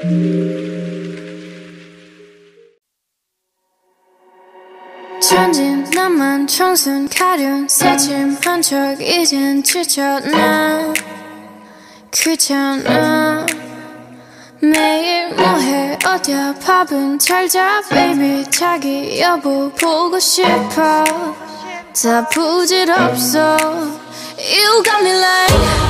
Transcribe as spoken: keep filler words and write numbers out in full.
천진 나만 청순 가련 새침한 척 이젠 지쳤나 귀찮아 매일 뭐해 어디야 밥은 잘자 baby 자기 여보 보고 싶어 다 부질없어 You got me like